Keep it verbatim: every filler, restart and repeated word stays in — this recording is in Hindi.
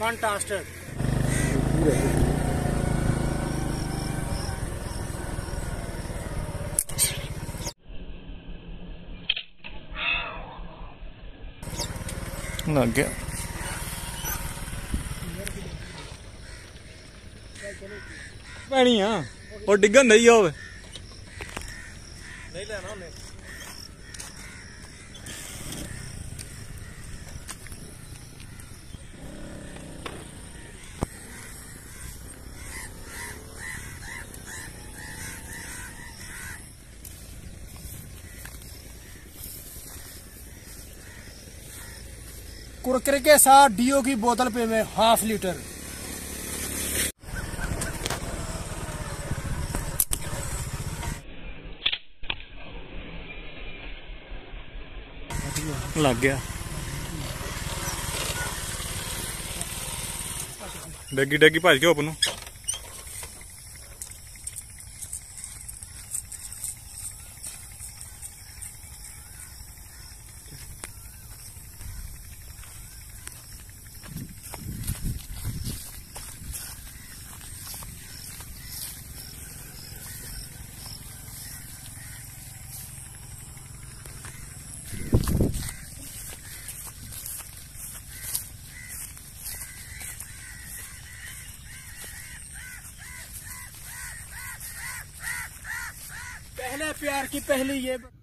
फैंटास्टिक। लग गया। पैनी आ और डिगन नहीं हो नहीं लेना उन्हें। कुरकुरे के साथ डीओ की बोतल पे में हाफ लीटर। लग गया। डगी डगी भज के ओपन पहले प्यार की पहली ये